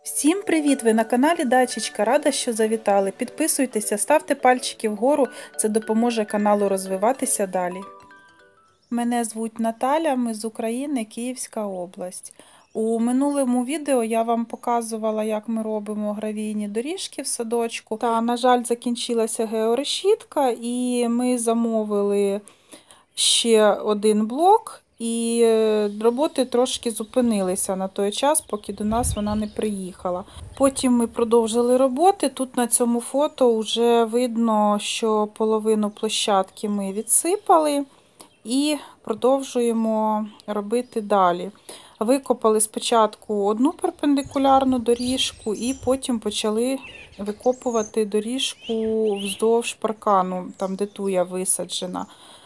Всім привіт! Ви на каналі Дачечка. Рада, що завітали. Підписуйтеся, ставте пальчики вгору, це допоможе каналу розвиватися далі. Мене звуть Наталя, ми з України, Київська область. У минулому відео я вам показувала, як ми робимо гравійні доріжки в садочку. Та, на жаль, закінчилася георешітка і ми замовили ще один блок. І роботи трошки зупинилися на той час, поки до нас вона не приїхала. Потім ми продовжили роботи. Тут на цьому фото вже видно, що половину площадки ми відсипали і продовжуємо робити далі. Викопали спочатку одну перпендикулярну доріжку і потім почали викопувати доріжку вздовж паркану, там де туя висаджена.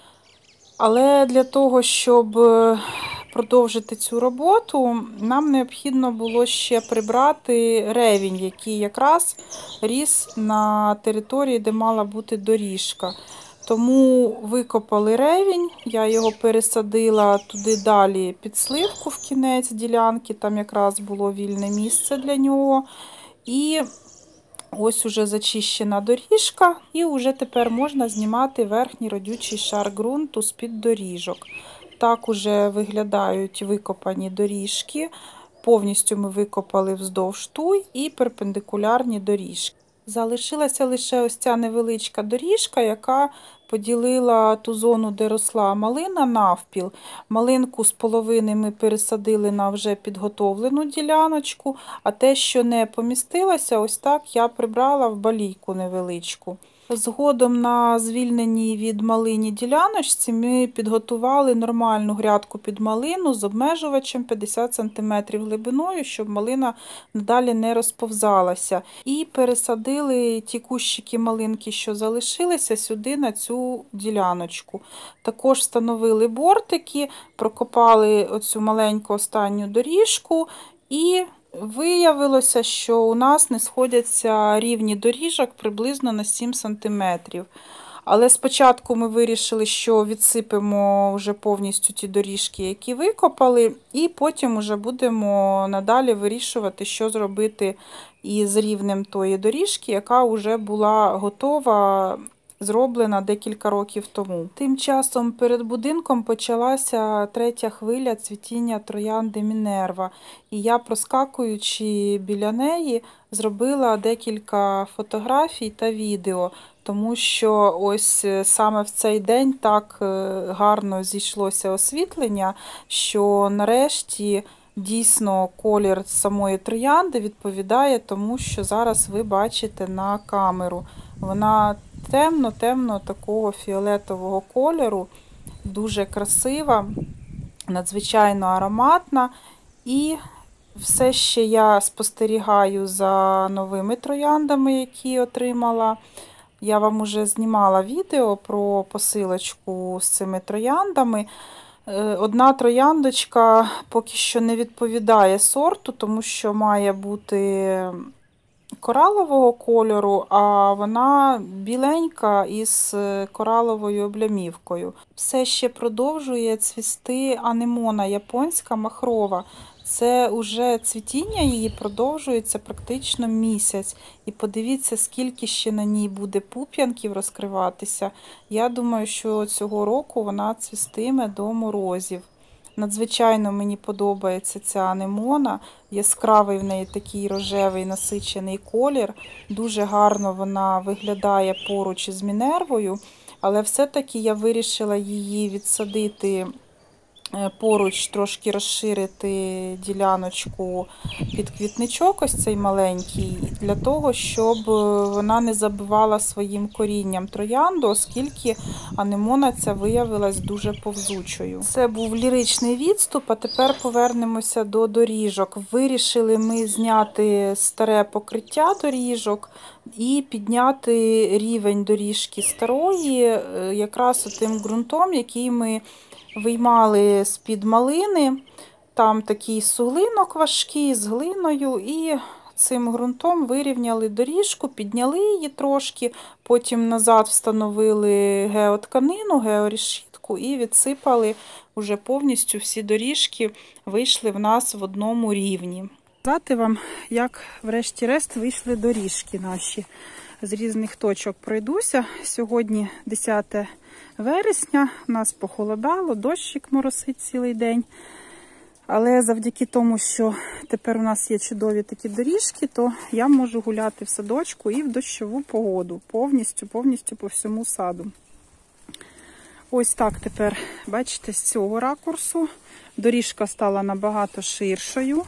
Але для того, щоб продовжити цю роботу, нам необхідно було ще прибрати ревінь, який якраз ріс на території, де мала бути доріжка. Тому викопали ревінь, я його пересадила туди далі під сливку в кінець ділянки, там якраз було вільне місце для нього. І ось уже зачищена доріжка, і вже тепер можна знімати верхній родючий шар ґрунту з-під доріжок. Так уже виглядають викопані доріжки. Повністю ми викопали вздовж туй і перпендикулярні доріжки. Залишилася лише ось ця невеличка доріжка, яка поділила ту зону, де росла малина, навпіл. Малинку з половини ми пересадили на вже підготовлену діляночку, а те, що не помістилося, ось так я прибрала в балійку невеличку. Згодом на звільненій від малині діляночці ми підготували нормальну грядку під малину з обмежувачем 50 см глибиною, щоб малина надалі не розповзалася. І пересадили ті кущики малинки, що залишилися, сюди на цю діляночку. Також встановили бортики, прокопали оцю маленьку останню доріжку і виявилося, що у нас не сходяться рівні доріжок приблизно на 7 см. Але спочатку ми вирішили, що відсипемо вже повністю ті доріжки, які викопали, і потім вже будемо надалі вирішувати, що зробити із рівнем тої доріжки, яка вже була готова, зроблена декілька років тому. Тим часом перед будинком почалася третя хвиля цвітіння троянди Мінерва. І я, проскакуючи біля неї, зробила декілька фотографій та відео, тому що ось саме в цей день так гарно зійшлося освітлення, що нарешті дійсно колір самої троянди відповідає тому, що зараз ви бачите на камеру. Вона темно-темно такого фіолетового кольору, дуже красива, надзвичайно ароматна. І все ще я спостерігаю за новими трояндами, які отримала. Я вам уже знімала відео про посилочку з цими трояндами. Одна трояндочка поки що не відповідає сорту, тому що має бути коралового кольору, а вона біленька із кораловою облямівкою. Все ще продовжує цвісти анемона японська махрова. Це уже цвітіння її продовжується практично місяць. І подивіться, скільки ще на ній буде пуп'янків розкриватися. Я думаю, що цього року вона цвістиме до морозів. Надзвичайно мені подобається ця анемона. Яскравий в неї такий рожевий насичений колір. Дуже гарно вона виглядає поруч із Мінервою. Але все-таки я вирішила її відсадити поруч, трошки розширити діляночку під квітничок, ось цей маленький, для того, щоб вона не забивала своїм корінням троянду, оскільки анемона ця виявилась дуже повзучою. Це був ліричний відступ, а тепер повернемося до доріжок. Вирішили ми зняти старе покриття доріжок і підняти рівень доріжки старої якраз тим ґрунтом, який ми виймали з-під малини. Там такий суглинок важкий з глиною, і цим ґрунтом вирівняли доріжку, підняли її трошки, потім назад встановили геотканину, георешітку і відсипали уже повністю всі доріжки, вийшли в нас в одному рівні. Показати вам, як врешті-решт вийшли доріжки наші. З різних точок пройдуся. Сьогодні 10 вересня, у нас похолодало, дощик моросить цілий день. Але завдяки тому, що тепер у нас є чудові такі доріжки, то я можу гуляти в садочку і в дощову погоду. Повністю по всьому саду. Ось так тепер, бачите, з цього ракурсу доріжка стала набагато ширшою.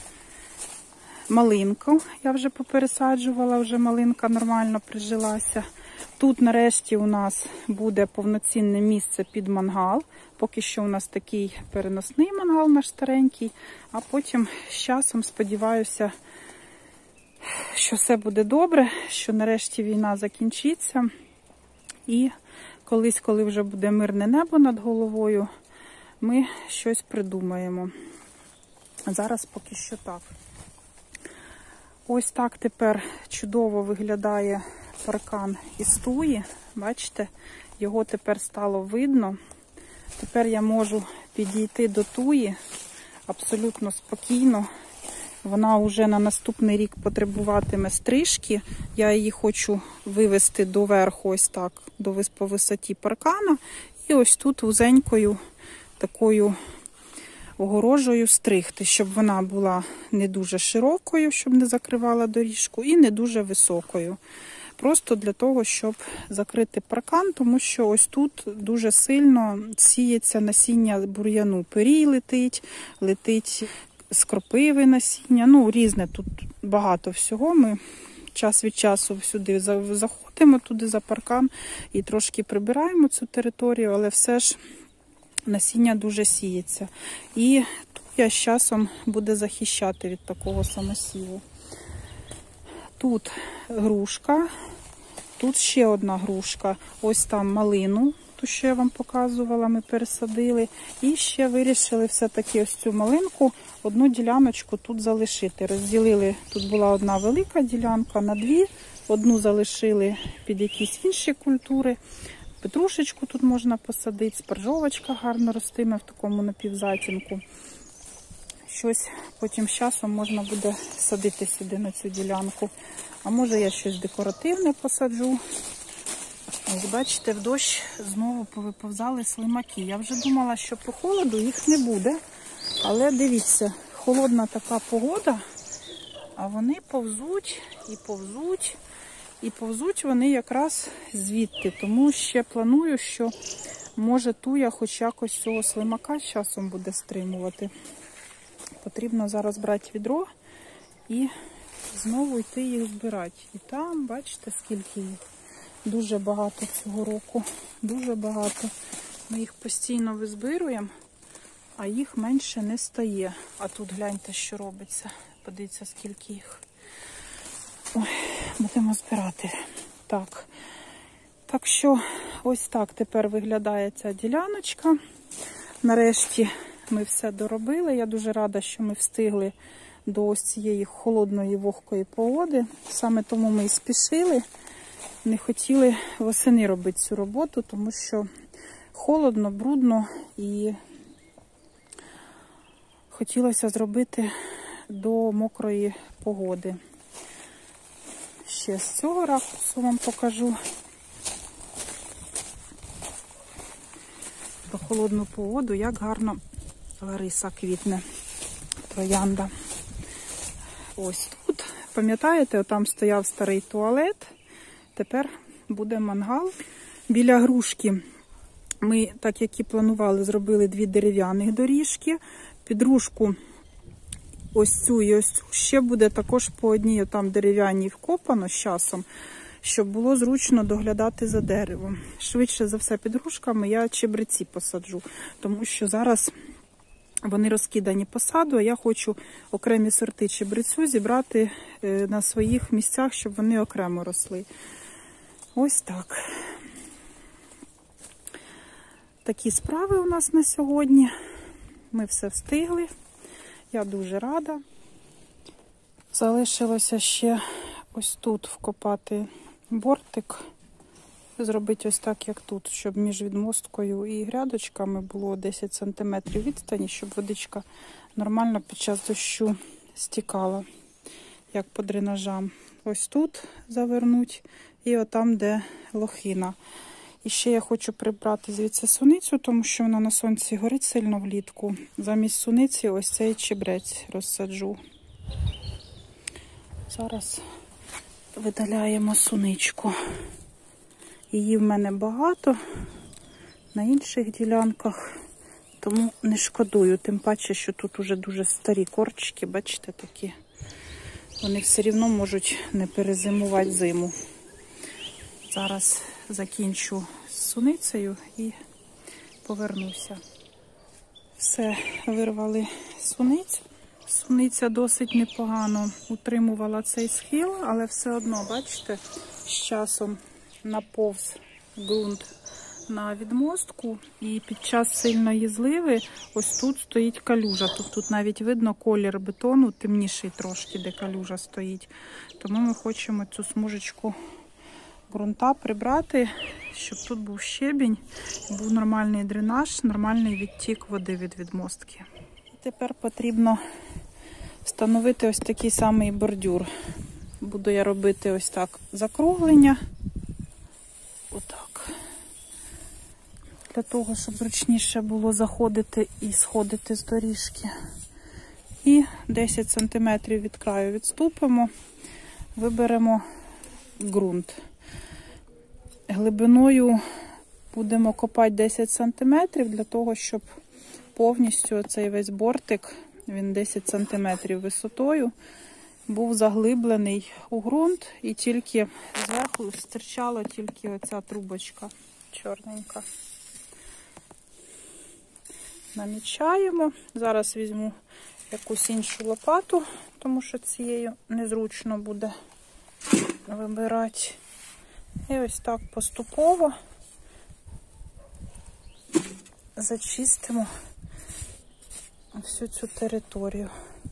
Малинку я вже попересаджувала, вже малинка нормально прижилася. Тут нарешті у нас буде повноцінне місце під мангал. Поки що у нас такий переносний мангал наш старенький, а потім з часом сподіваюся, що все буде добре, що нарешті війна закінчиться. І колись, коли вже буде мирне небо над головою, ми щось придумаємо. Зараз поки що так. Ось так тепер чудово виглядає паркан із туї. Бачите, його тепер стало видно. Тепер я можу підійти до туї абсолютно спокійно. Вона вже на наступний рік потребуватиме стрижки. Я її хочу вивести доверху ось так, по висоті паркана. І ось тут вузенькою такою огорожею стригти, щоб вона була не дуже широкою, щоб не закривала доріжку, і не дуже високою. Просто для того, щоб закрити паркан, тому що ось тут дуже сильно сіється насіння бур'яну. Пирій летить з кропиви насіння, ну різне, тут багато всього. Ми час від часу сюди заходимо, туди за паркан і трошки прибираємо цю територію, але все ж насіння дуже сіється. І туя з часом буде захищати від такого самосіву. Тут грушка, тут ще одна грушка. Ось там малину, ту, що я вам показувала, ми пересадили. І ще вирішили все-таки ось цю малинку, одну діляночку тут залишити. Розділили, тут була одна велика ділянка на дві, одну залишили під якісь інші культури. Петрушечку тут можна посадити, спаржовочка гарно ростиме в такому напівзатінку. Щось потім з часом можна буде садити сюди на цю ділянку. А може я щось декоративне посаджу. Ось бачите, в дощ знову повиповзали слимаки. Я вже думала, що по холоду їх не буде. Але дивіться, холодна така погода, а вони повзуть і повзуть. І повзуть вони якраз звідти. Тому ще планую, що може туя хоч якось цього слимака з часом буде стримувати. Потрібно зараз брати відро і знову йти їх збирати. І там, бачите, скільки їх. Дуже багато цього року. Дуже багато. Ми їх постійно визбируємо, а їх менше не стає. А тут гляньте, що робиться. Подивіться, скільки їх. Ой, будемо збирати. Так. Так що ось так тепер виглядає ця діляночка. Нарешті ми все доробили. Я дуже рада, що ми встигли до ось цієї холодної вогкої погоди. Саме тому ми і спішили. Не хотіли восени робити цю роботу, тому що холодно, брудно і хотілося зробити до мокрої погоди. Ще з цього ракурсу вам покажу. До холодну погоду, як гарно Лариса квітне, троянда. Ось тут, пам'ятаєте, там стояв старий туалет, тепер буде мангал. Біля грушки ми, так як і планували, зробили дві дерев'яних доріжки. Під грушку ось цю і ось цю ще буде також по одній там дерев'яній вкопано з часом, щоб було зручно доглядати за деревом. Швидше за все під грушками я чебреці посаджу, тому що зараз вони розкидані по саду, а я хочу окремі сорти чебрецю зібрати на своїх місцях, щоб вони окремо росли. Ось так. Такі справи у нас на сьогодні. Ми все встигли. Я дуже рада. Залишилося ще ось тут вкопати бортик. Зробити ось так, як тут, щоб між відмосткою і грядочками було 10 см відстані, щоб водичка нормально під час дощу стікала, як по дренажам. Ось тут завернуть і отам, де лохина. І ще я хочу прибрати звідси суницю, тому що вона на сонці горить сильно влітку. Замість суниці ось цей чебрець розсаджу. Зараз видаляємо суничку. Її в мене багато на інших ділянках, тому не шкодую. Тим паче, що тут уже дуже старі корчики, бачите, такі. Вони все рівно можуть не перезимувати зиму. Зараз закінчу з суницею і повернуся. Все, вирвали суницю. Суниця досить непогано утримувала цей схил, але все одно, бачите, з часом наповз ґрунт на відмостку, і під час сильної зливи ось тут стоїть калюжа. Тут навіть видно колір бетону, темніший трошки, де калюжа стоїть. Тому ми хочемо цю смужечку ґрунта прибрати, щоб тут був щебінь, був нормальний дренаж, нормальний відтік води від відмостки. І тепер потрібно встановити ось такий самий бордюр. Буду я робити ось так закруглення. Отак. Для того, щоб зручніше було заходити і сходити з доріжки. І 10 см від краю відступимо, виберемо ґрунт. Глибиною будемо копати 10 см для того, щоб повністю цей весь бортик, він 10 см висотою, був заглиблений у ґрунт, і тільки зверху стирчала тільки оця трубочка чорненька. Намічаємо. Зараз візьму якусь іншу лопату, тому що цією незручно буде вибирати. І ось так поступово зачистимо всю цю територію.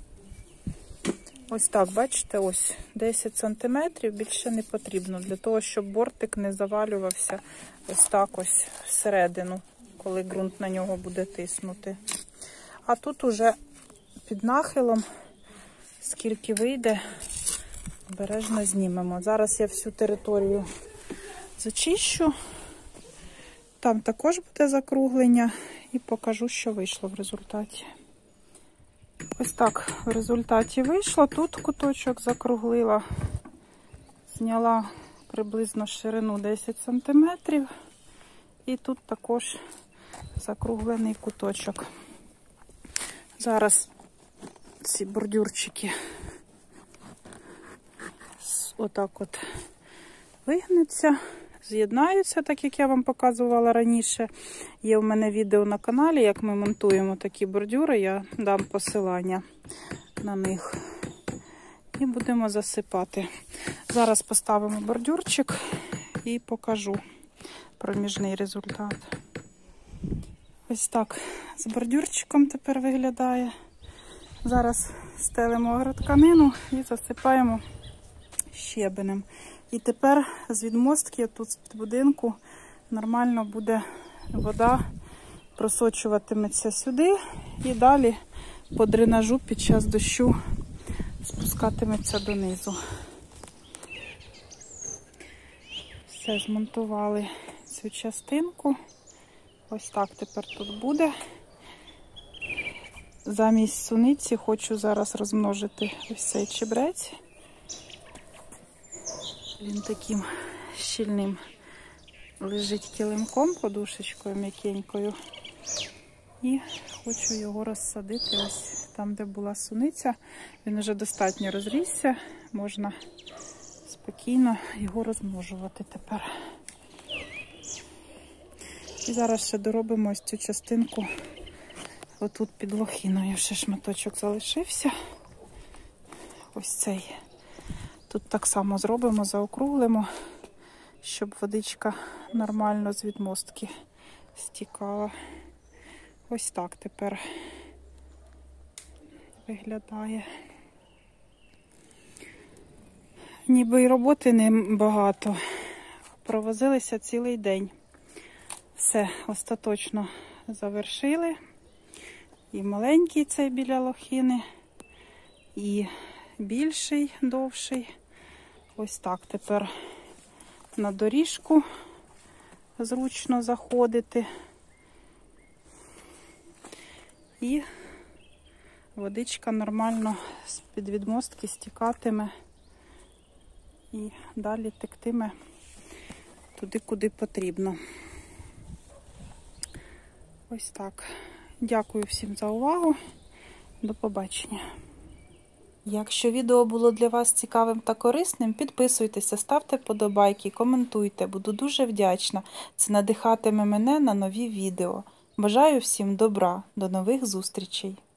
Ось так, бачите, ось 10 см, більше не потрібно, для того, щоб бортик не завалювався ось так ось всередину, коли ґрунт на нього буде тиснути. А тут уже під нахилом, скільки вийде, обережно знімемо. Зараз я всю територію зачищу. Там також буде закруглення і покажу, що вийшло в результаті. Ось так в результаті вийшло. Тут куточок закруглила, зняла приблизно ширину 10 см. І тут також закруглений куточок. Зараз ці бордюрчики отак от вигнуться, з'єднаються, так як я вам показувала раніше. Є в мене відео на каналі, як ми монтуємо такі бордюри, я дам посилання на них. І будемо засипати. Зараз поставимо бордюрчик і покажу проміжний результат. Ось так з бордюрчиком тепер виглядає. Зараз стелимо агротканину і засипаємо щебенем. І тепер з відмостки, тут з будинку, нормально буде вода просочуватиметься сюди і далі по дренажу під час дощу спускатиметься донизу. Все, змонтували цю частинку. Ось так тепер тут буде. Замість суниці хочу зараз розмножити ось цей чебрець. Він таким щільним лежить килимком, подушечкою м'якенькою. І хочу його розсадити ось там, де була суниця. Він вже достатньо розрісся, можна спокійно його розмножувати тепер. І зараз ще доробимо ось цю частинку. Отут під лохиною ще шматочок залишився. Ось цей. Тут так само зробимо, заокруглимо, щоб водичка нормально з відмостки стікала. Ось так тепер виглядає. Ніби й роботи не багато. Провозилися цілий день. Все, остаточно завершили. І маленький цей біля лохини, і більший, довший. Ось так тепер на доріжку зручно заходити. І водичка нормально з-під відмостки стікатиме і далі тектиме туди, куди потрібно. Ось так. Дякую всім за увагу. До побачення. Якщо відео було для вас цікавим та корисним, підписуйтеся, ставте вподобайки, коментуйте. Буду дуже вдячна. Це надихатиме мене на нові відео. Бажаю всім добра. До нових зустрічей!